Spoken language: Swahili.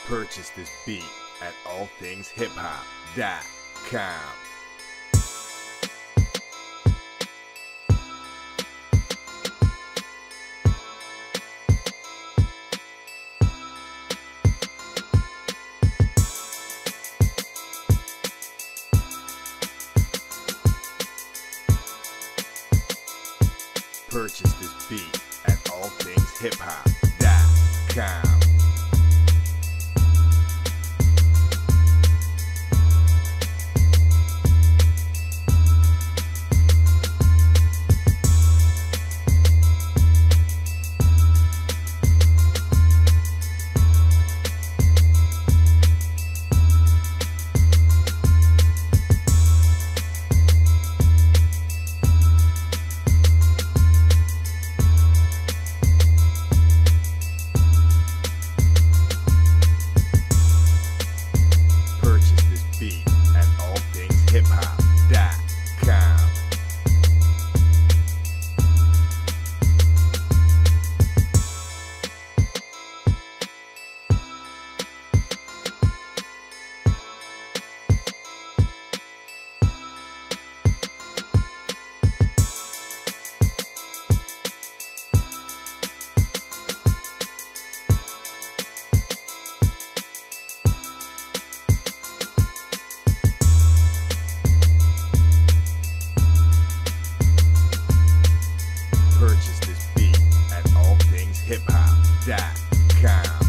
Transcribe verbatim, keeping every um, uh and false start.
Purchase this beat at all things hip hop dot com. Purchase this beat at all things hip hop dot com. hip hop dot com. Purchase this beat at all things hip hop dot com.